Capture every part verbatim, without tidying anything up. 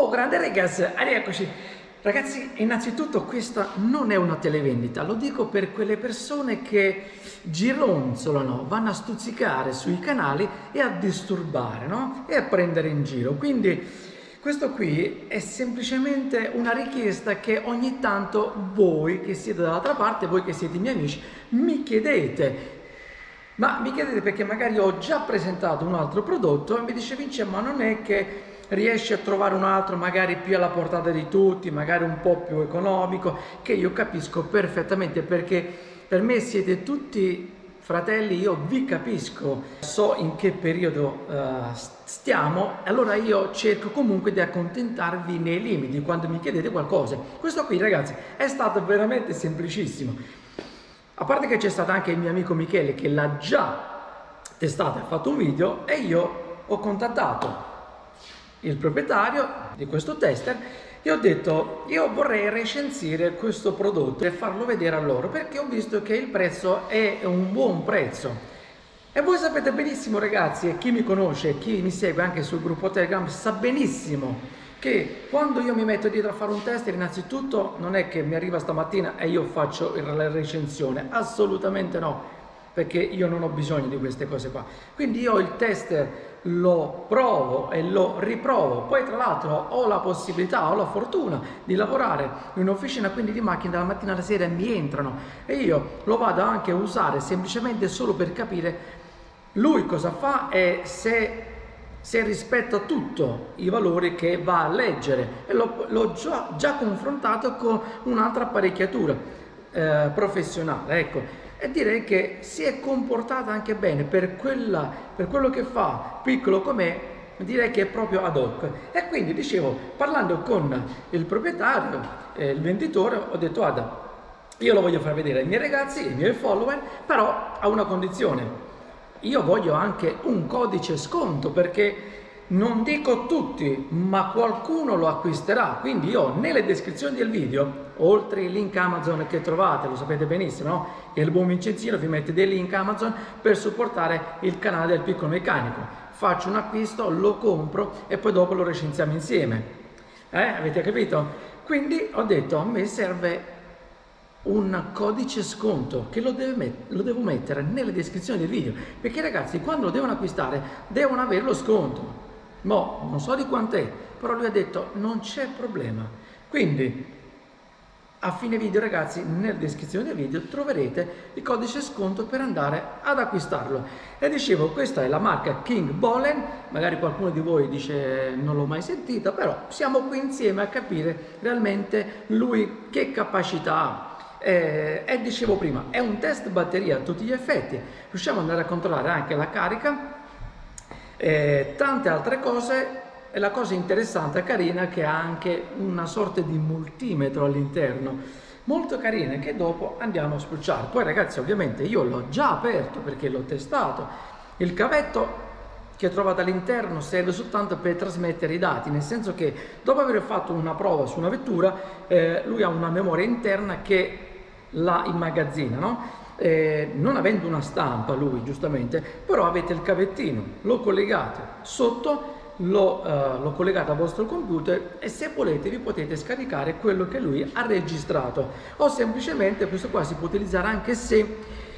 Oh, grande ragazzi, rieccoci. Ragazzi, innanzitutto questa non è una televendita, lo dico per quelle persone che gironzolano, vanno a stuzzicare sui canali e a disturbare, no? E a prendere in giro. Quindi questo qui è semplicemente una richiesta che ogni tanto voi che siete dall'altra parte, voi che siete i miei amici, mi chiedete. Ma mi chiedete perché magari ho già presentato un altro prodotto e mi dice Vince, ma non è che riesci a trovare un altro magari più alla portata di tutti, magari un po' più economico, che io capisco perfettamente perché per me siete tutti fratelli, io vi capisco, so in che periodo uh, stiamo, allora io cerco comunque di accontentarvi nei limiti quando mi chiedete qualcosa. Questo qui ragazzi è stato veramente semplicissimo. A parte che c'è stato anche il mio amico Michele che l'ha già testato e ha fatto un video e io ho contattato il proprietario di questo tester e ho detto io vorrei recensire questo prodotto e farlo vedere a loro perché ho visto che il prezzo è un buon prezzo. E voi sapete benissimo ragazzi, e chi mi conosce, chi mi segue anche sul gruppo Telegram sa benissimo che quando io mi metto dietro a fare un tester, innanzitutto non è che mi arriva stamattina e io faccio la recensione, assolutamente no, perché io non ho bisogno di queste cose qua. Quindi io il tester lo provo e lo riprovo, poi tra l'altro ho la possibilità, ho la fortuna di lavorare in un'officina, quindi di macchine dalla mattina alla sera mi entrano e io lo vado anche a usare semplicemente solo per capire lui cosa fa e se se rispetta tutto i valori che va a leggere, e l'ho già, già confrontato con un'altra apparecchiatura eh, professionale, ecco, e direi che si è comportata anche bene per, quella, per quello che fa, piccolo com'è, direi che è proprio ad hoc. E quindi dicevo, parlando con il proprietario, eh, il venditore, ho detto guarda, io lo voglio far vedere ai miei ragazzi, ai miei follower, però a una condizione. Io voglio anche un codice sconto perché non dico tutti, ma qualcuno lo acquisterà. Quindi io nelle descrizioni del video, oltre il link Amazon che trovate, lo sapete benissimo, no? Che il buon Vincenzino vi mette dei link Amazon per supportare il canale del Piccolo Meccanico. Faccio un acquisto, lo compro e poi dopo lo recensiamo insieme. Eh? Avete capito? Quindi ho detto, a me serve un codice sconto che lo, deve met lo devo mettere nelle descrizioni del video perché ragazzi quando lo devono acquistare devono avere lo sconto. Mo non so di quant'è, però lui ha detto non c'è problema. Quindi a fine video ragazzi nelle descrizioni del video troverete il codice sconto per andare ad acquistarlo. E dicevo, questa è la marca King Bolen, magari qualcuno di voi dice non l'ho mai sentita, però siamo qui insieme a capire realmente lui che capacità ha. Eh, e dicevo prima, è un test batteria a tutti gli effetti, riusciamo ad andare a controllare anche la carica e tante altre cose. E la cosa interessante e carina è che ha anche una sorta di multimetro all'interno, molto carina, che dopo andiamo a spulciare. Poi ragazzi ovviamente io l'ho già aperto perché l'ho testato. Il cavetto che trovate all'interno serve soltanto per trasmettere i dati, nel senso che dopo aver fatto una prova su una vettura eh, lui ha una memoria interna che la immagazzina, no? Eh, non avendo una stampa lui giustamente, però avete il cavettino, lo collegate sotto, lo, uh, lo collegate al vostro computer e se volete vi potete scaricare quello che lui ha registrato, o semplicemente questo qua si può utilizzare anche se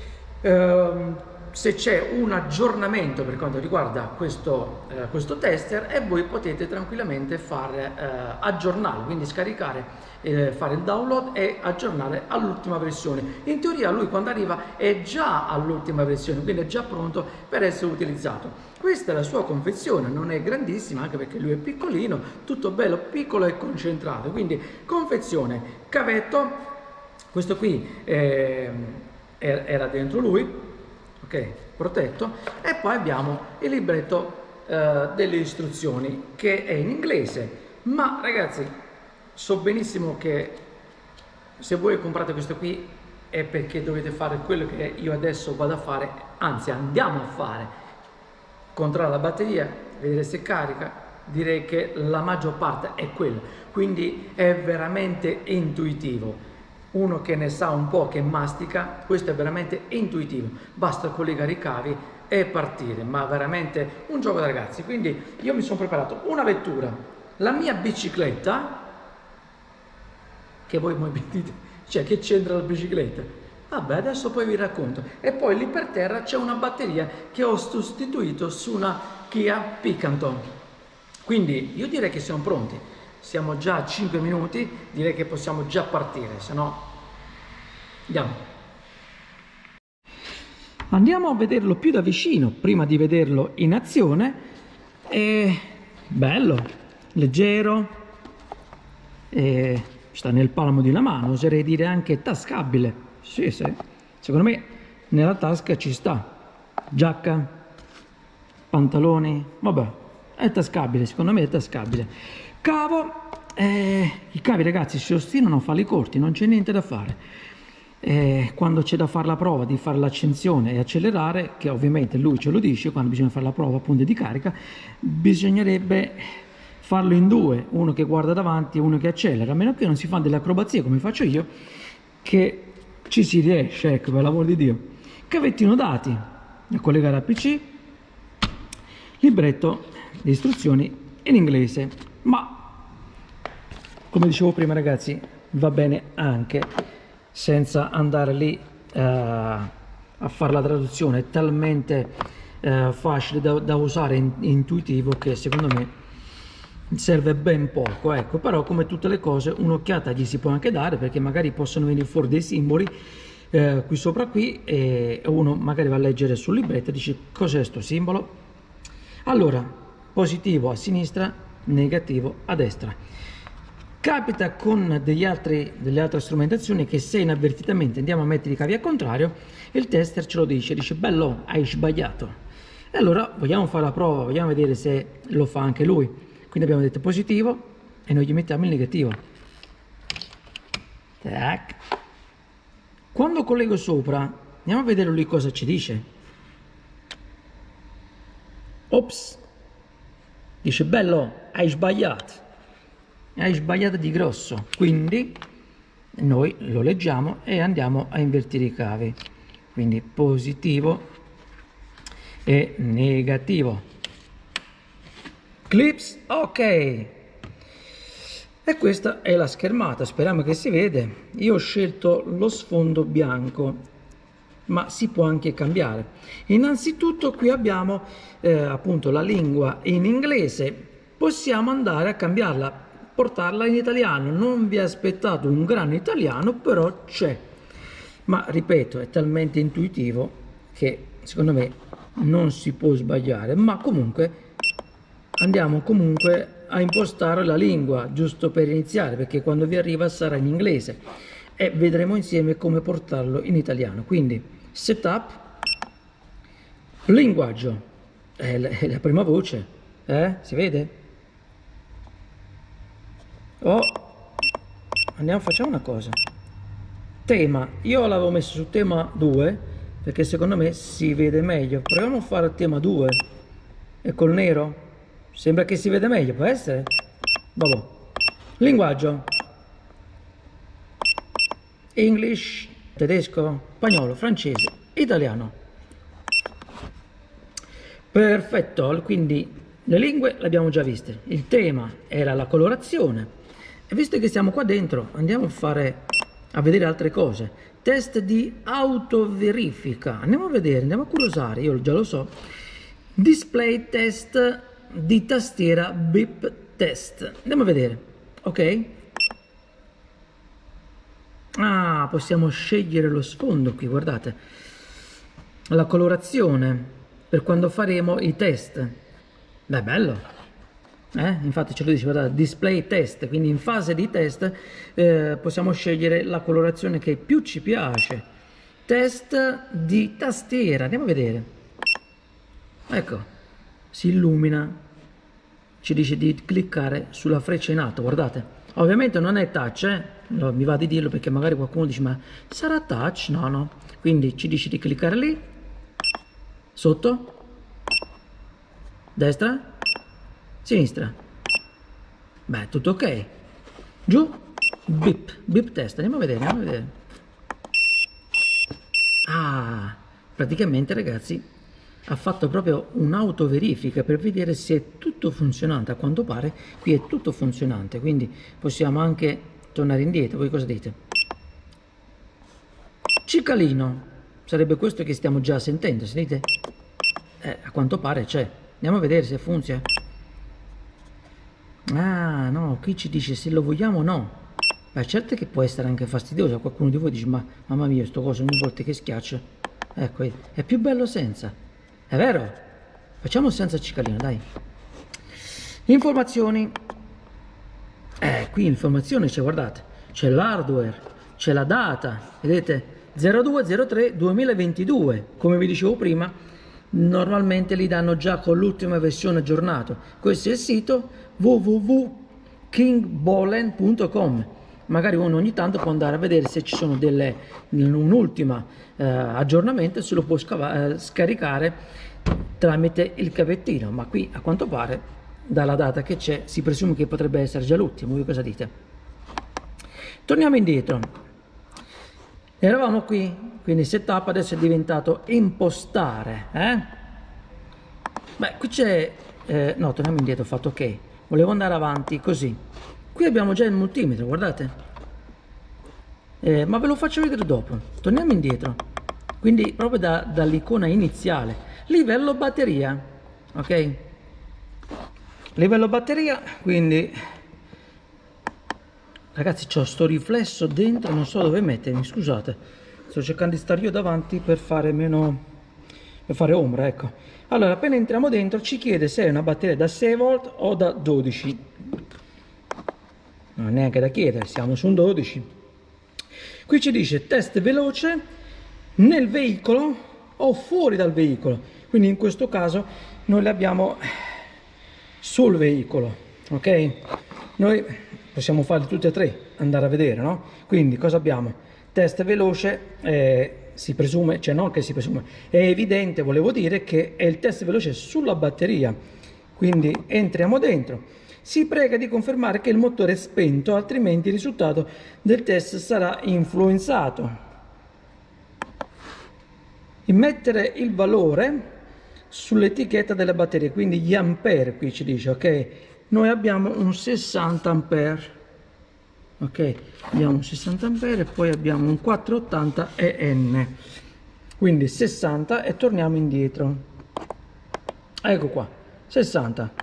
uh, se c'è un aggiornamento per quanto riguarda questo, eh, questo tester e voi potete tranquillamente fare eh, aggiornare, quindi scaricare, eh, fare il download e aggiornare all'ultima versione. In teoria lui quando arriva è già all'ultima versione, quindi è già pronto per essere utilizzato. Questa è la sua confezione, non è grandissima anche perché lui è piccolino, tutto bello piccolo e concentrato, quindi confezione, cavetto, questo qui eh, era dentro lui, ok, protetto, e poi abbiamo il libretto eh, delle istruzioni che è in inglese, ma ragazzi so benissimo che se voi comprate questo qui è perché dovete fare quello che io adesso vado a fare, anzi andiamo a fare, controllare la batteria, vedere se carica, direi che la maggior parte è quella, quindi è veramente intuitivo. Uno che ne sa un po', che mastica, questo è veramente intuitivo, basta collegare i cavi e partire, ma veramente un gioco da ragazzi. Quindi io mi sono preparato una vettura La mia bicicletta, che voi mi dite, cioè che c'entra la bicicletta? Vabbè, adesso poi vi racconto. E poi lì per terra c'è una batteria che ho sostituito su una Kia Picanto. Quindi io direi che siamo pronti. Siamo già a cinque minuti, direi che possiamo già partire, se no andiamo. Andiamo a vederlo più da vicino prima di vederlo in azione. È bello, leggero, e sta nel palmo di una mano, oserei dire anche tascabile. Sì, sì, secondo me nella tasca ci sta. Giacca, pantaloni, vabbè, è tascabile, secondo me è tascabile. Cavo, eh, i cavi ragazzi si ostinano a farli corti, non c'è niente da fare. Eh, quando c'è da fare la prova di fare l'accensione e accelerare, che ovviamente lui ce lo dice, quando bisogna fare la prova appunto di carica, bisognerebbe farlo in due, uno che guarda davanti e uno che accelera, a meno che non si fanno delle acrobazie come faccio io, che ci si riesce, ecco, per l'amor di Dio. Cavettino dati da collegare al P C, libretto di istruzioni in inglese, ma come dicevo prima ragazzi va bene anche senza andare lì uh, a fare la traduzione, è talmente uh, facile da, da usare, in, intuitivo, che secondo me serve ben poco, ecco. Però come tutte le cose un'occhiata gli si può anche dare, perché magari possono venire fuori dei simboli eh, qui sopra qui, e uno magari va a leggere sul libretto e dice cos'è sto simbolo. Allora, positivo a sinistra, negativo a destra. Capita con degli altri, delle altre strumentazioni che se inavvertitamente andiamo a mettere i cavi al contrario, il tester ce lo dice, dice bello, hai sbagliato. E allora vogliamo fare la prova, vogliamo vedere se lo fa anche lui. Quindi abbiamo detto positivo e noi gli mettiamo il negativo. Tac. Quando collego sopra, andiamo a vedere lui cosa ci dice. Ops, dice bello, hai sbagliato, hai sbagliato di grosso. Quindi noi lo leggiamo e andiamo a invertire i cavi. Quindi positivo e negativo. Clips, ok, e questa è la schermata, speriamo che si vede. Io ho scelto lo sfondo bianco, ma si può anche cambiare. Innanzitutto qui abbiamo eh, appunto la lingua in inglese, possiamo andare a cambiarla, portarla in italiano. Non vi aspettate un gran italiano, però c'è, ma ripeto, è talmente intuitivo che secondo me non si può sbagliare. Ma comunque andiamo comunque a impostare la lingua, giusto per iniziare, perché quando vi arriva sarà in inglese e vedremo insieme come portarlo in italiano. Quindi setup, linguaggio, è la, è la prima voce, eh? Si vede? Oh, andiamo, facciamo una cosa. Tema, io l'avevo messo su tema due perché secondo me si vede meglio. Proviamo a fare tema due e col nero. Sembra che si vede meglio, può essere? Vabbè. Linguaggio. English, tedesco, spagnolo, francese, italiano. Perfetto, quindi le lingue le abbiamo già viste. Il tema era la colorazione. E visto che siamo qua dentro, andiamo a fare, a vedere altre cose. Test di autoverifica. Andiamo a vedere, andiamo a curiosare, io già lo so. Display test di tastiera beep test. Andiamo a vedere, ok? Ah, possiamo scegliere lo sfondo qui, guardate, la colorazione per quando faremo i test. Beh, bello, eh? Infatti ce lo dice, guardate, display test, quindi in fase di test eh, possiamo scegliere la colorazione che più ci piace. Test di tastiera, andiamo a vedere, ecco, si illumina, ci dice di cliccare sulla freccia in alto, guardate, ovviamente non è touch, eh? No, mi va di dirlo perché magari qualcuno dice ma sarà touch? No, no, quindi ci dice di cliccare lì, sotto, destra, sinistra, beh, tutto ok, giù, beep, beep test, andiamo a vedere, andiamo a vedere. Ah, praticamente ragazzi ha fatto proprio un'autoverifica per vedere se è tutto funzionante. A quanto pare qui è tutto funzionante, quindi possiamo anche tornare indietro. Voi cosa dite? Cicalino, sarebbe questo che stiamo già sentendo, sentite? Eh, a quanto pare c'è. Andiamo a vedere se funziona. Ah no, qui ci dice se lo vogliamo o no. Beh, certo che può essere anche fastidioso. Qualcuno di voi dice, ma mamma mia, sto coso ogni volta che schiaccio. Ecco, è più bello senza. È vero? Facciamo senza cicalino, dai. Informazioni. Eh, qui informazioni c'è, guardate. C'è l'hardware, c'è la data. Vedete? zero due zero tre duemilaventidue. Come vi dicevo prima, normalmente li danno già con l'ultima versione aggiornata. Questo è il sito w w w punto king bolen punto com. Magari uno ogni tanto può andare a vedere se ci sono delle un ultimo eh, aggiornamento, se lo può scava, eh, scaricare tramite il cavettino, ma qui a quanto pare dalla data che c'è si presume che potrebbe essere già l'ultimo. Voi cosa dite? Torniamo indietro, eravamo qui, quindi setup adesso è diventato impostare, eh? Beh, qui c'è eh, no, torniamo indietro, ho fatto ok, volevo andare avanti così. Qui abbiamo già il multimetro, guardate, eh, ma ve lo faccio vedere dopo. Torniamo indietro, quindi proprio da, dall'icona iniziale. Livello batteria, ok? Livello batteria, quindi ragazzi c'ho sto riflesso dentro, non so dove mettermi, scusate, sto cercando di stare io davanti per fare meno, per fare ombra, ecco. Allora, appena entriamo dentro ci chiede se è una batteria da sei volt o da dodici. Non è neanche da chiedere, siamo su un dodici. Qui ci dice test veloce nel veicolo o fuori dal veicolo, quindi in questo caso noi l'abbiamo sul veicolo, ok? Noi possiamo fare tutte e tre, andare a vedere, no? Quindi cosa abbiamo? Test veloce, eh, si presume, cioè non che si presume, è evidente, volevo dire che è il test veloce sulla batteria, quindi entriamo dentro. Si prega di confermare che il motore è spento, altrimenti il risultato del test sarà influenzato. Immettere il valore sull'etichetta della batteria, quindi gli ampere, qui ci dice, ok? Noi abbiamo un sessanta ampere, ok? Abbiamo un sessanta ampere e poi abbiamo un quattrocentottanta E N, quindi sessanta e torniamo indietro. Ecco qua, sessanta.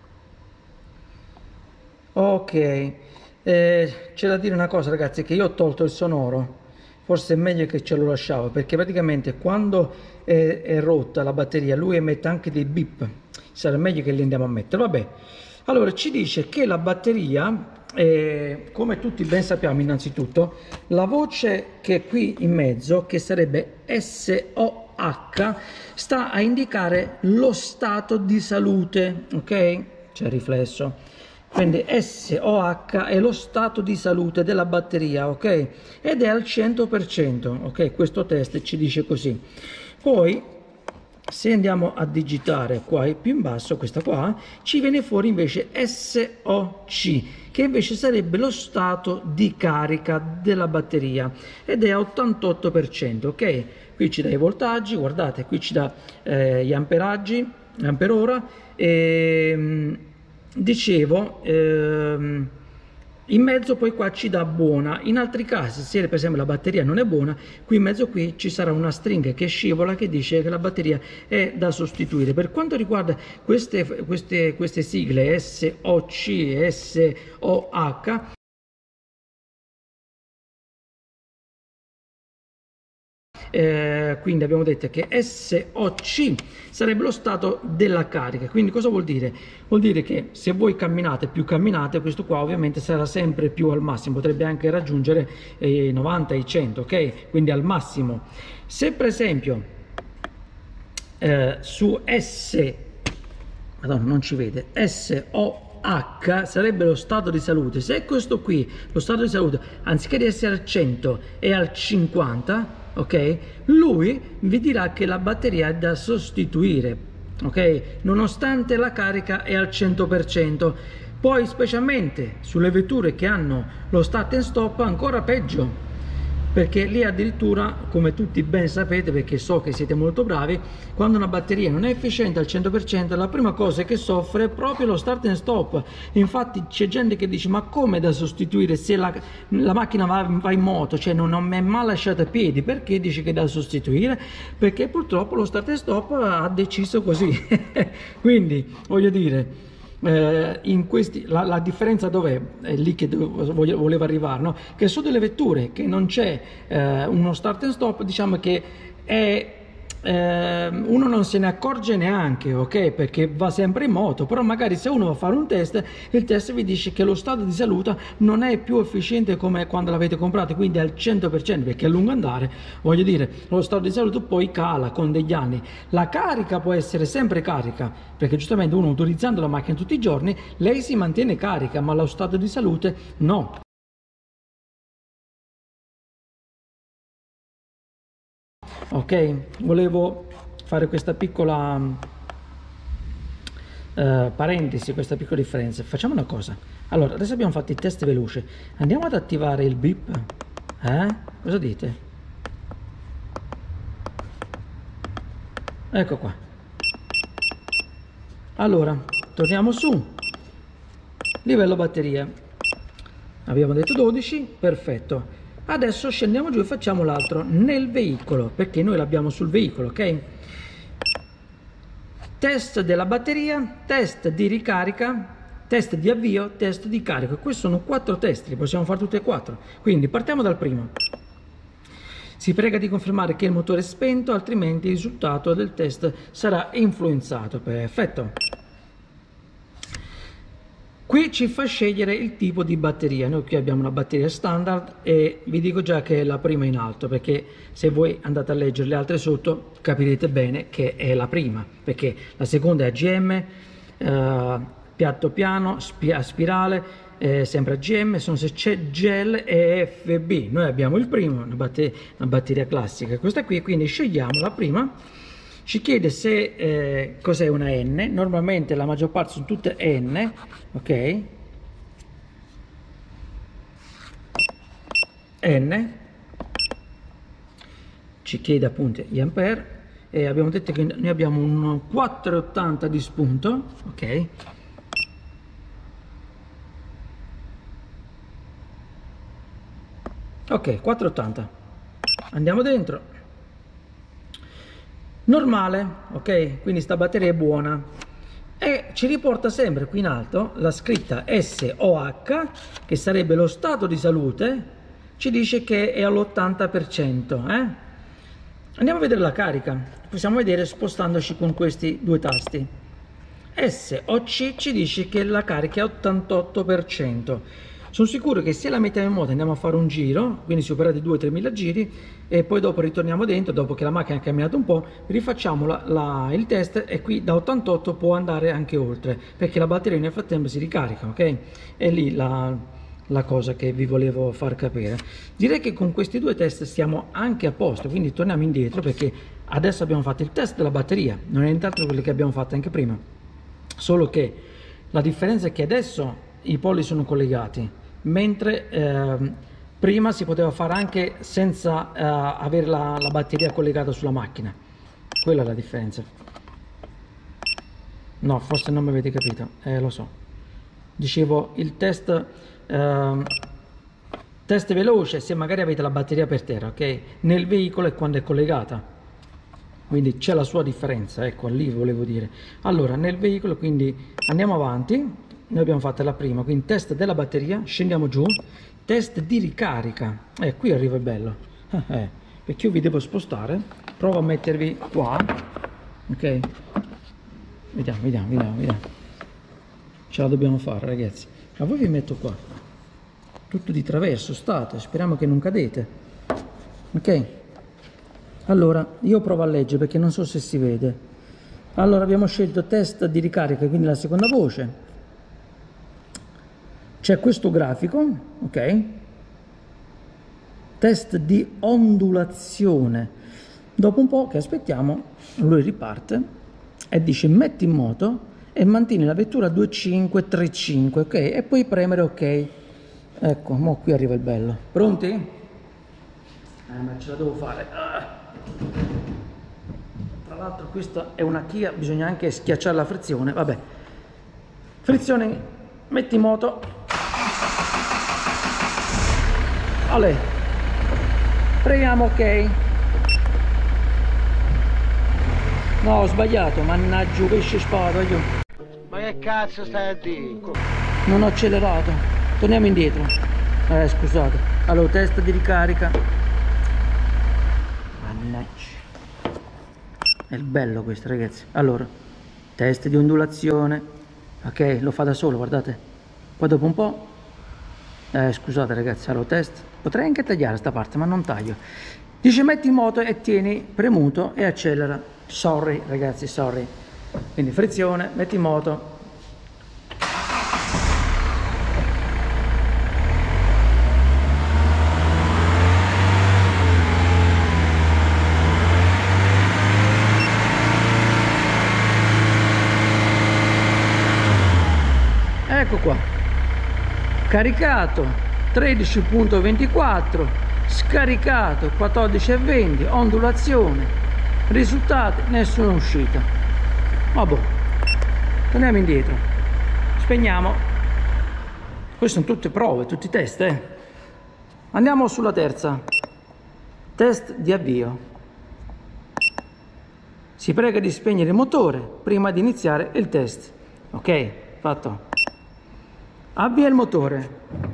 Ok, eh, c'è da dire una cosa ragazzi, che io ho tolto il sonoro, forse è meglio che ce lo lasciavo, perché praticamente quando è, è rotta la batteria lui emette anche dei bip, sarà meglio che li andiamo a mettere. Vabbè, allora ci dice che la batteria, eh, come tutti ben sappiamo, innanzitutto la voce che è qui in mezzo, che sarebbe S O H, sta a indicare lo stato di salute, ok? C'è il riflesso. Quindi S O H è lo stato di salute della batteria, ok? Ed è al cento per cento, ok? Questo test ci dice così. Poi, se andiamo a digitare qua più in basso, questa qua, ci viene fuori invece S O C, che invece sarebbe lo stato di carica della batteria, ed è a ottantotto per cento, ok? Qui ci dà i voltaggi, guardate, qui ci dà eh, gli amperaggi, amperora, e... dicevo, ehm, in mezzo poi qua ci dà buona. In altri casi, se per esempio la batteria non è buona, qui in mezzo qui ci sarà una stringa che scivola che dice che la batteria è da sostituire. Per quanto riguarda queste, queste, queste sigle S O C e S O H, Eh, quindi abbiamo detto che S O C sarebbe lo stato della carica. Quindi cosa vuol dire? Vuol dire che se voi camminate, più camminate, questo qua ovviamente sarà sempre più al massimo, potrebbe anche raggiungere i eh, novanta, i cento, ok? Quindi al massimo. Se per esempio eh, su S, Madonna, non ci vede, S O H sarebbe lo stato di salute. Se questo qui, lo stato di salute, anziché di essere al cento è al cinquanta, ok, lui vi dirà che la batteria è da sostituire, ok, nonostante la carica è al cento per cento. Poi specialmente sulle vetture che hanno lo start and stop ancora peggio, perché lì addirittura, come tutti ben sapete, perché so che siete molto bravi, quando una batteria non è efficiente al cento per cento, la prima cosa che soffre è proprio lo start and stop. Infatti c'è gente che dice: ma come da sostituire se la, la macchina va, va in moto, cioè non, non mi è mai lasciata a piedi? Perché dice che è da sostituire? Perché purtroppo lo start and stop ha deciso così. Quindi voglio dire, Eh, in questi, la, la differenza dov'è? È lì che voglio, volevo arrivare, no? Che su delle vetture che non c'è eh, uno start and stop, diciamo che è, eh, uno non se ne accorge neanche, ok? Perché va sempre in moto, però magari se uno va a fare un test, il test vi dice che lo stato di salute non è più efficiente come quando l'avete comprato, quindi al cento per cento, perché a lungo andare, voglio dire, lo stato di salute poi cala con degli anni. La carica può essere sempre carica, perché giustamente uno utilizzando la macchina tutti i giorni, lei si mantiene carica, ma lo stato di salute no. Ok, volevo fare questa piccola eh, parentesi, questa piccola differenza. Facciamo una cosa. Allora, adesso abbiamo fatto il test veloce, andiamo ad attivare il beep. Eh? Cosa dite? Ecco qua. Allora, torniamo su. Livello batteria. Abbiamo detto dodici, perfetto. Adesso scendiamo giù e facciamo l'altro nel veicolo, perché noi l'abbiamo sul veicolo, ok? Test della batteria, test di ricarica, test di avvio, test di carico. Questi sono quattro test, li possiamo fare tutti e quattro. Quindi partiamo dal primo. Si prega di confermare che il motore è spento, altrimenti il risultato del test sarà influenzato. Perfetto. Qui ci fa scegliere il tipo di batteria. Noi qui abbiamo una batteria standard e vi dico già che è la prima in alto, perché se voi andate a leggere le altre sotto capirete bene che è la prima, perché la seconda è A G M, eh, piatto piano, spi spirale, eh, sempre A G M, sono se c'è gel e F B. Noi abbiamo il primo, una batteria, una batteria classica, questa qui, quindi scegliamo la prima. Ci chiede se eh, cos'è una N, normalmente la maggior parte sono tutte N, ok? N, ci chiede appunto gli ampere e abbiamo detto che noi abbiamo un quattrocentottanta di spunto, ok? Ok, quattrocentottanta, andiamo dentro. Normale, ok? Quindi sta batteria è buona e ci riporta sempre qui in alto la scritta S O H, che sarebbe lo stato di salute, ci dice che è all'ottanta per cento, eh? Andiamo a vedere la carica, possiamo vedere spostandoci con questi due tasti. S O C ci dice che la carica è ottantotto per cento. Sono sicuro che se la mettiamo in moto andiamo a fare un giro, quindi superate due tre mila giri, e poi dopo ritorniamo dentro, dopo che la macchina ha camminato un po', rifacciamo la, la, il test e qui da ottantotto può andare anche oltre, perché la batteria nel frattempo si ricarica, ok? È lì la, la cosa che vi volevo far capire. Direi che con questi due test stiamo anche a posto, quindi torniamo indietro, perché adesso abbiamo fatto il test della batteria, non è nient'altro quello che abbiamo fatto anche prima, solo che la differenza è che adesso i poli sono collegati, mentre eh, prima si poteva fare anche senza eh, avere la, la batteria collegata sulla macchina. Quella è la differenza. No, forse non mi avete capito, eh, lo so. Dicevo, il test eh, test veloce se magari avete la batteria per terra, ok? Nel veicolo è quando è collegata, quindi c'è la sua differenza, ecco, lì volevo dire. Allora, nel veicolo, quindi andiamo avanti. Noi abbiamo fatto la prima, quindi test della batteria, scendiamo giù, test di ricarica, eh, qui arriva il bello, eh, eh, perché io vi devo spostare, provo a mettervi qua, ok, vediamo, vediamo, vediamo, vediamo, ce la dobbiamo fare ragazzi, a voi vi metto qua, tutto di traverso, state, speriamo che non cadete, ok, allora io provo a leggere perché non so se si vede, allora abbiamo scelto test di ricarica, quindi la seconda voce. C'è questo grafico, ok? Test di ondulazione. Dopo un po' che aspettiamo, lui riparte e dice metti in moto e mantieni la vettura a due cinque tre cinque, ok? E poi premere ok. Ecco, mo qui arriva il bello. Pronti? Eh, ma ce la devo fare. Ah. Tra l'altro questa è una Kia, bisogna anche schiacciare la frizione. Vabbè, frizione, metti in moto. Allora, premiamo ok. No, ho sbagliato, mannaggia, pesce spada io. Ma che cazzo stai a dire? Non ho accelerato. Torniamo indietro. Eh, scusate. Allora, testa di ricarica. Mannaggia. È bello questo, ragazzi. Allora, test di ondulazione. Ok, lo fa da solo, guardate. Poi dopo un po'. Eh, scusate ragazzi, allora test. Potrei anche tagliare sta parte, ma non taglio. Dice metti in moto e tieni premuto e accelera. Sorry ragazzi, sorry. Quindi frizione, metti in moto. Ecco qua, caricato tredici virgola ventiquattro, scaricato quattordici virgola venti, ondulazione, risultati, nessuna uscita. Vabbè, torniamo indietro, spegniamo. Queste sono tutte prove, tutti i test, eh. Andiamo sulla terza, test di avvio. Si prega di spegnere il motore prima di iniziare il test. Ok, fatto. Avvia il motore.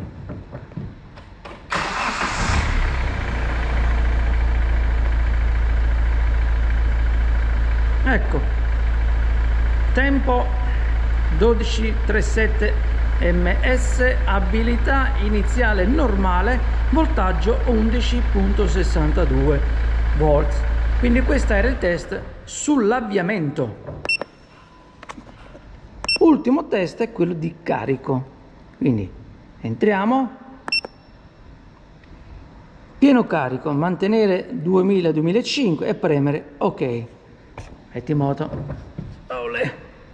Ecco, tempo dodici virgola trentasette ms, abilità iniziale normale, voltaggio undici virgola sessantadue volt. Quindi questo era il test sull'avviamento. Ultimo test è quello di carico. Quindi entriamo, pieno carico, mantenere duemila duemilacinque e premere ok. Metti in moto. Olè.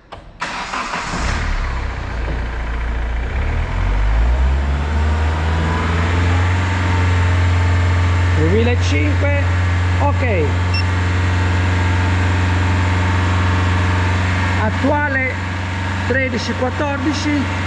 duemilacinque, ok. Attuale tredici quattordici.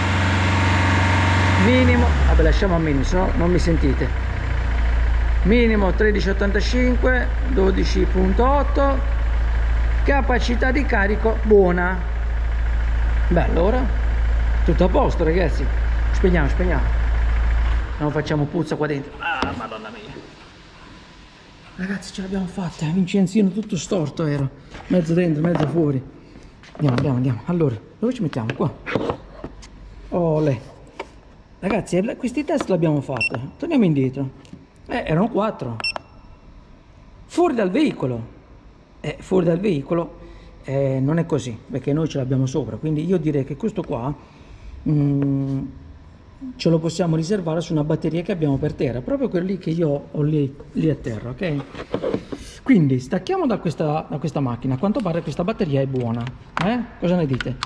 Minimo, vabbè lasciamo a minimo, se no non mi sentite. Minimo tredici ottantacinque, dodici virgola otto, capacità di carico buona. Beh, allora tutto a posto ragazzi. Spegniamo, spegniamo, non facciamo puzza qua dentro. Ah, madonna mia ragazzi, ce l'abbiamo fatta. Vincenzino tutto storto era, mezzo dentro, mezzo fuori. Andiamo, andiamo, andiamo. Allora, dove ci mettiamo? Qua. Olè. Ragazzi, questi test l'abbiamo fatto. Torniamo indietro. Eh, erano quattro. Fuori dal veicolo. Eh, fuori dal veicolo eh, non è così, perché noi ce l'abbiamo sopra. Quindi io direi che questo qua mh, ce lo possiamo riservare su una batteria che abbiamo per terra. Proprio quello lì che io ho lì, lì a terra, ok? Quindi stacchiamo da questa, da questa macchina. A quanto pare questa batteria è buona. Eh? Cosa ne dite?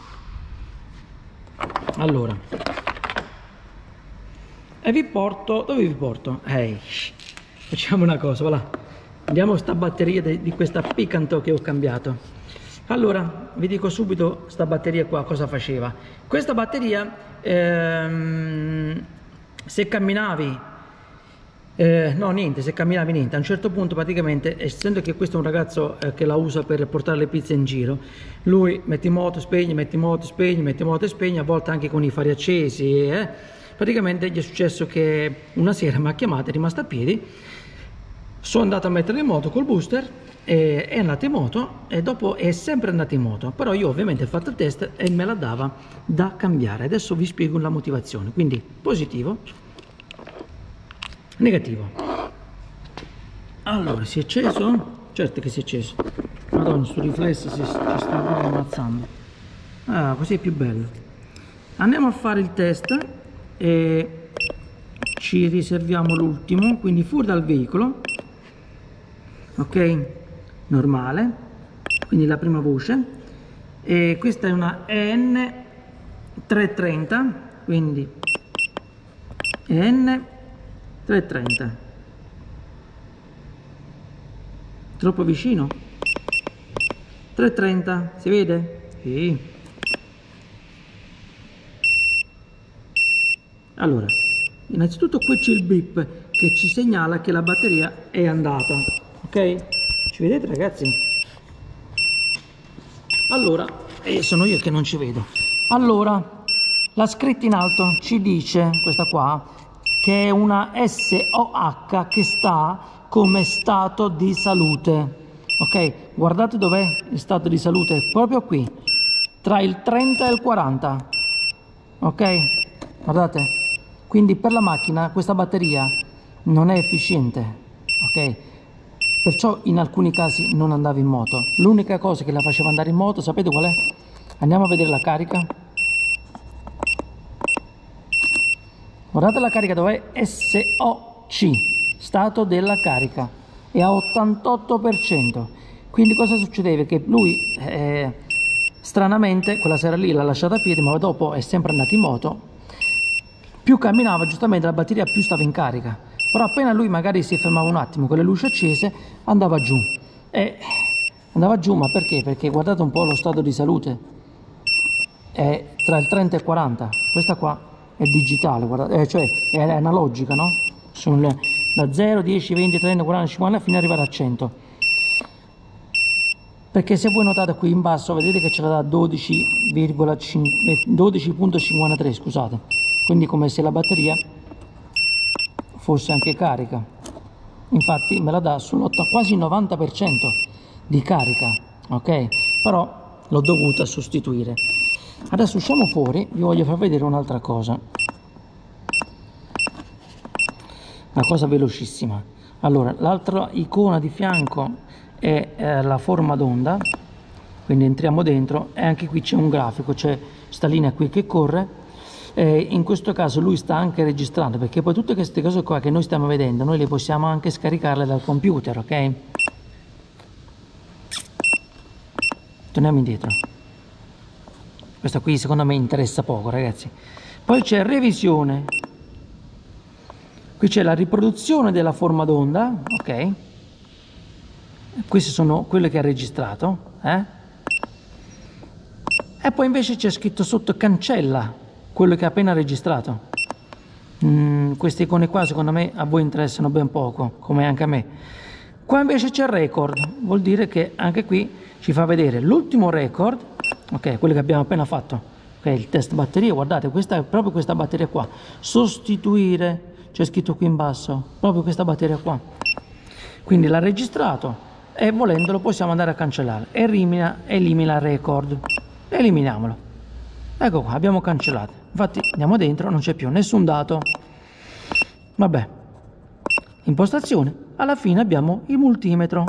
Allora... e vi porto, dove vi porto? Ehi, facciamo una cosa, voilà. Andiamo a sta batteria di, di questa Picanto che ho cambiato. Allora, vi dico subito sta batteria qua cosa faceva. Questa batteria, ehm, se camminavi, eh, no niente, se camminavi niente, a un certo punto praticamente, essendo che questo è un ragazzo eh, che la usa per portare le pizze in giro, lui metti in moto, spegni, metti in moto, spegni, metti in moto e spegni, a volte anche con i fari accesi, eh. Praticamente gli è successo che una sera mi ha chiamato, è rimasto a piedi, sono andato a mettere in moto col booster, e è andato in moto e dopo è sempre andato in moto, però io ovviamente ho fatto il test e me la dava da cambiare. Adesso vi spiego la motivazione. Quindi positivo, negativo. Allora, si è acceso? Certo che si è acceso. Madonna, sto riflesso si, si sta proprio ammazzando. Ah, così è più bello. Andiamo a fare il test e ci riserviamo l'ultimo, quindi fuori dal veicolo, ok, normale, quindi la prima voce, e questa è una E N trecentotrenta, quindi E N trecentotrenta, Troppo vicino? tre e trenta, si vede? Sì. Allora, innanzitutto qui c'è il beep che ci segnala che la batteria è andata, ok? Ci vedete ragazzi? Allora, e sono io che non ci vedo. Allora, la scritta in alto ci dice, questa qua, che è una S O H che sta come stato di salute, ok? Guardate dov'è il stato di salute, proprio qui, tra il trenta e il quaranta, ok? Guardate, quindi per la macchina questa batteria non è efficiente, ok? Perciò in alcuni casi non andava in moto. L'unica cosa che la faceva andare in moto, sapete qual è? Andiamo a vedere la carica. Guardate la carica dov'è? S O C, stato della carica, è a ottantotto per cento. Quindi cosa succedeva? Che lui eh, stranamente quella sera lì l'ha lasciata a piedi, ma dopo è sempre andato in moto. Più camminava, giustamente la batteria più stava in carica, però appena lui magari si fermava un attimo con le luci accese andava giù. E andava giù, ma perché? Perché guardate un po' lo stato di salute, è tra il trenta e il quaranta. Questa qua è digitale, guardate, eh, cioè è analogica, no? Sono le, da zero, dieci, venti, trenta, quaranta, cinquanta fino ad arrivare a cento. Perché se voi notate qui in basso vedete che ce l'ha da dodici virgola cinquantatré, scusate, quindi come se la batteria fosse anche carica. Infatti me la dà sul quasi novanta per cento di carica, ok? Però l'ho dovuta sostituire. Adesso usciamo fuori, vi voglio far vedere un'altra cosa, una cosa velocissima. Allora, l'altra icona di fianco è eh, la forma d'onda, quindi entriamo dentro e anche qui c'è un grafico, c'è questa linea qui che corre, e in questo caso lui sta anche registrando, perché poi tutte queste cose qua che noi stiamo vedendo noi le possiamo anche scaricarle dal computer, ok? Torniamo indietro. Questa qui secondo me interessa poco, ragazzi. Poi c'è revisione, qui c'è la riproduzione della forma d'onda, ok? Queste sono quelle che ha registrato, eh? E poi invece c'è scritto sotto cancella quello che ha appena registrato. Mm, queste icone qua secondo me a voi interessano ben poco, come anche a me. Qua invece c'è record, vuol dire che anche qui ci fa vedere l'ultimo record, ok, quello che abbiamo appena fatto, ok, il test batteria. Guardate, questa è proprio questa batteria qua, sostituire, c'è scritto qui in basso, proprio questa batteria qua. Quindi l'ha registrato e volendolo possiamo andare a cancellare. Elimina, elimina il record, eliminiamolo. Ecco qua, abbiamo cancellato. Infatti andiamo dentro, non c'è più nessun dato. Vabbè, impostazione, alla fine abbiamo il multimetro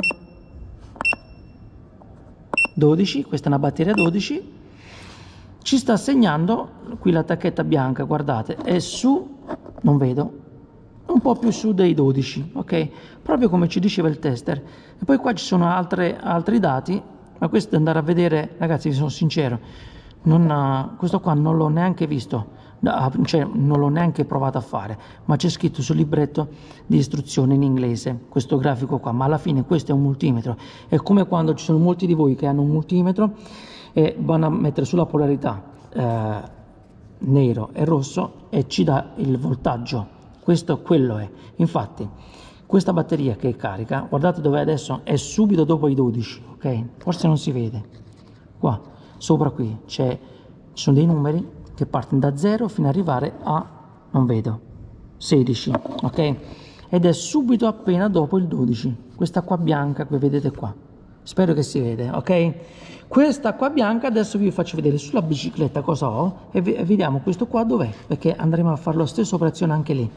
dodici, questa è una batteria dodici, ci sta segnando qui la tacchetta bianca, guardate, è su, non vedo, un po' più su dei dodici, ok? Proprio come ci diceva il tester. E poi qua ci sono altre, altri dati, ma questo è andare a vedere, ragazzi, vi sono sincero, non, questo qua non l'ho neanche visto, cioè non l'ho neanche provato a fare, ma c'è scritto sul libretto di istruzione in inglese questo grafico qua, ma alla fine questo è un multimetro. È come quando ci sono molti di voi che hanno un multimetro e vanno a mettere sulla polarità eh, nero e rosso e ci dà il voltaggio. Questo quello è. Infatti questa batteria che è carica, guardate dove adesso, è subito dopo i dodici, ok? Forse non si vede, qua sopra qui c'è, ci sono dei numeri che partono da zero fino ad arrivare a, non vedo, sedici, ok? Ed è subito appena dopo il dodici, questa qua bianca che vedete qua, spero che si vede, ok? Questa qua bianca adesso vi faccio vedere sulla bicicletta cosa ho e vediamo questo qua dov'è, perché andremo a fare la stessa operazione anche lì.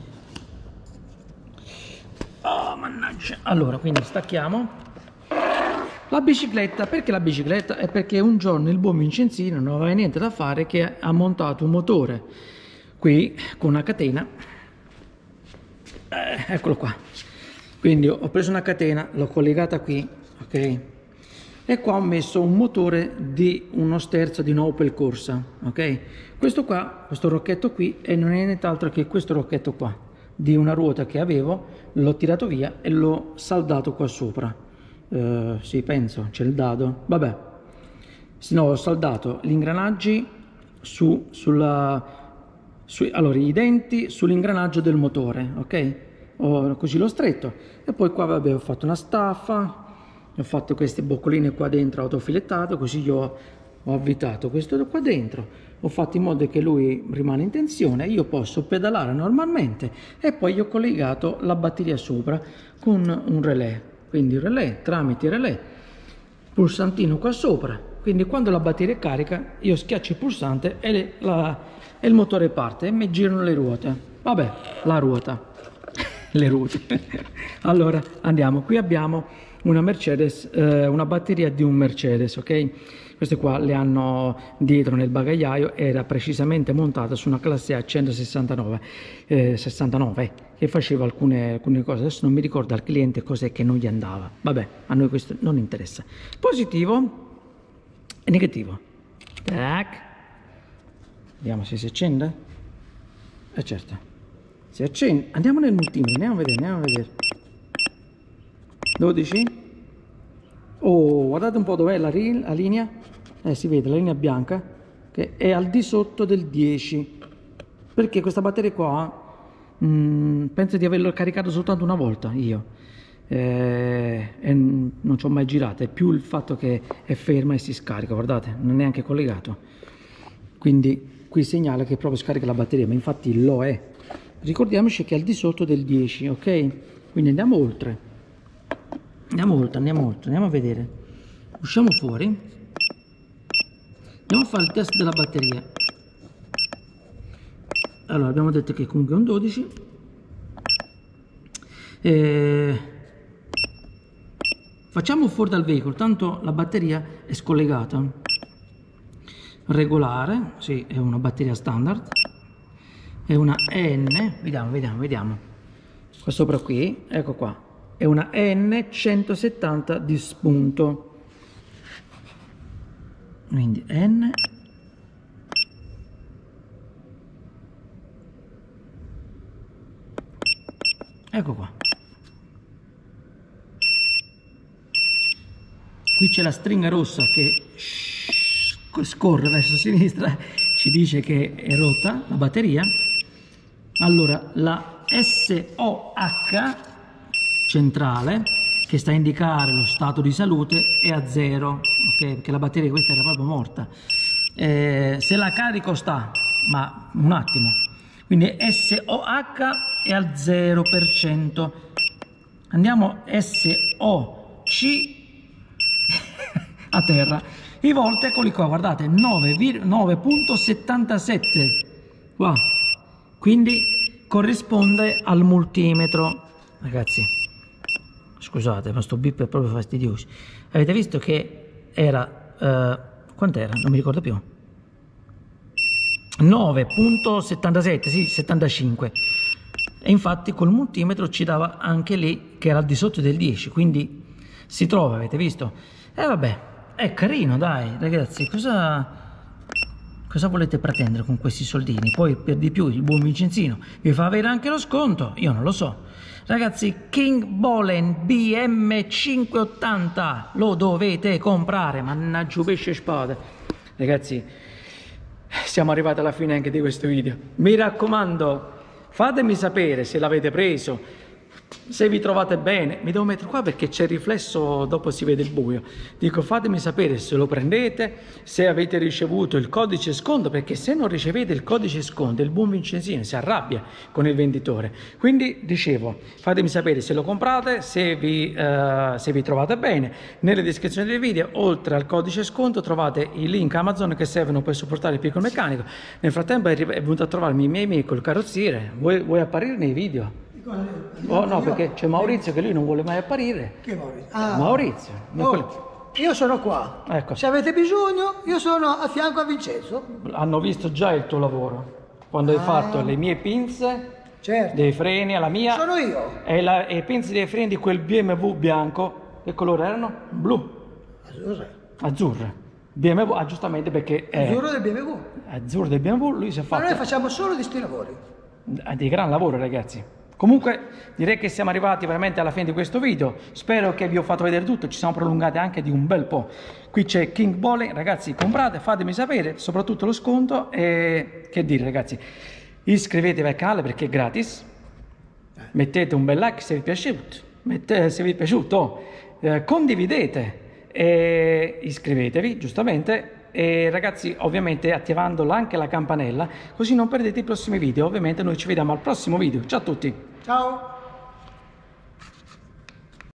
Oh, mannaggia. Allora, quindi stacchiamo la bicicletta. Perché la bicicletta? È perché un giorno il buon Vincenzino non aveva niente da fare che ha montato un motore qui con una catena, eh, eccolo qua. Quindi ho preso una catena, l'ho collegata qui, ok, e qua ho messo un motore di uno sterzo di un Opel Corsa, ok. Questo qua, questo rocchetto qui, e non è nient'altro che questo rocchetto qua di una ruota che avevo, l'ho tirato via e l'ho saldato qua sopra, Uh, sì, penso, c'è il dado. Vabbè. Sì, no, ho saldato gli ingranaggi su, sulla... Su, allora, i denti sull'ingranaggio del motore, ok? Ho, così l'ho stretto. E poi qua, vabbè, ho fatto una staffa, ho fatto queste boccoline qua dentro autofilettato, così io ho, ho avvitato questo qua dentro, ho fatto in modo che lui rimane in tensione, io posso pedalare normalmente e poi ho collegato la batteria sopra con un relè, quindi relè tramite relè, pulsantino qua sopra, quindi quando la batteria è carica io schiaccio il pulsante e, le, la, e il motore parte e mi girano le ruote, vabbè, la ruota, le ruote. Allora andiamo, qui abbiamo una Mercedes, eh, una batteria di un Mercedes, ok? Queste qua le hanno dietro nel bagagliaio, era precisamente montata su una classe A centosessantanove, eh, sessantanove, che faceva alcune, alcune cose, adesso non mi ricordo al cliente cos'è che non gli andava, vabbè, a noi questo non interessa. Positivo e negativo. Tac. Vediamo se si accende. Eh certo, si accende, andiamo nel multimetro, andiamo a vedere, andiamo a vedere. dodici. Oh, guardate un po' dov'è la, la linea, eh, si vede la linea bianca che è al di sotto del dieci, perché questa batteria qua mh, penso di averlo caricato soltanto una volta io, eh, e non ci ho mai girato, è più il fatto che è ferma e si scarica, guardate, non è neanche collegato, quindi qui segnala che proprio scarica la batteria, ma infatti lo è. Ricordiamoci che è al di sotto del dieci, ok? Quindi andiamo oltre. Andiamo oltre, andiamo oltre, andiamo a vedere. Usciamo fuori. Andiamo a fare il test della batteria. Allora, abbiamo detto che comunque è un dodici. E... Facciamo fuori dal veicolo, tanto la batteria è scollegata. Regolare, sì, è una batteria standard. È una E N, vediamo, vediamo, vediamo. Qua sopra qui, ecco qua. È una E N centosettanta di spunto, quindi N ecco qua, qui c'è la stringa rossa che scorre verso sinistra, ci dice che è rotta la batteria. Allora la S O H centrale, che sta a indicare lo stato di salute, è a zero, ok? Perché la batteria questa era proprio morta. Eh, se la carico sta, ma un attimo, quindi S O H è al zero per cento. Andiamo S O C a terra. I volt, eccoli qua, guardate, nove virgola settantasette qua, quindi corrisponde al multimetro, ragazzi. Scusate, ma sto bip è proprio fastidioso. Avete visto che era, eh, quant'era? Non mi ricordo più. nove virgola settantasette, sì, settantacinque. E infatti col multimetro ci dava anche lì che era al di sotto del dieci, quindi si trova, avete visto? E vabbè, è carino, dai, ragazzi, cosa... Cosa volete pretendere con questi soldini? Poi per di più il buon Vincenzino vi fa avere anche lo sconto, io non lo so. Ragazzi, King Bolen B M cinquecentottanta lo dovete comprare, mannaggia pesce spada. Ragazzi, siamo arrivati alla fine anche di questo video. Mi raccomando, fatemi sapere se l'avete preso, se vi trovate bene. Mi devo mettere qua perché c'è il riflesso, dopo si vede il buio. Dico, fatemi sapere se lo prendete, se avete ricevuto il codice sconto, perché se non ricevete il codice sconto il buon Vincenzino si arrabbia con il venditore. Quindi dicevo, fatemi sapere se lo comprate, se vi, uh, se vi trovate bene. Nelle descrizioni del video, oltre al codice sconto, trovate i link Amazon che servono per supportare il piccolo meccanico. Nel frattempo è venuto a trovarmi i miei amici, il carrozziere. Vuoi, vuoi apparire nei video? Oh no, perché c'è Maurizio che lui non vuole mai apparire. Che Maurizio? Ah. Maurizio. Oh, io sono qua. Ecco. Se avete bisogno, io sono a fianco a Vincenzo. Hanno visto già il tuo lavoro. Quando ah. hai fatto le mie pinze, certo, dei freni alla mia. Sono io. E, la, e pinze dei freni di quel B M W bianco. Che colore erano? Blu. Azzurre. Azzurre. B M W, ah, giustamente perché è azzurro del B M W. Azzurro del B M W, lui si è fatto. Ma noi facciamo solo di sti lavori. Di gran lavoro, ragazzi. Comunque direi che siamo arrivati veramente alla fine di questo video, spero che vi ho fatto vedere tutto, ci siamo prolungati anche di un bel po'. Qui c'è King Bowling, ragazzi, comprate, fatemi sapere, soprattutto lo sconto, e che dire ragazzi, iscrivetevi al canale perché è gratis, mettete un bel like se vi è piaciuto, mettete, se vi è piaciuto, eh, condividete e iscrivetevi giustamente. E ragazzi, ovviamente attivando anche la campanella, così non perdete i prossimi video. Ovviamente noi ci vediamo al prossimo video. Ciao a tutti. Ciao.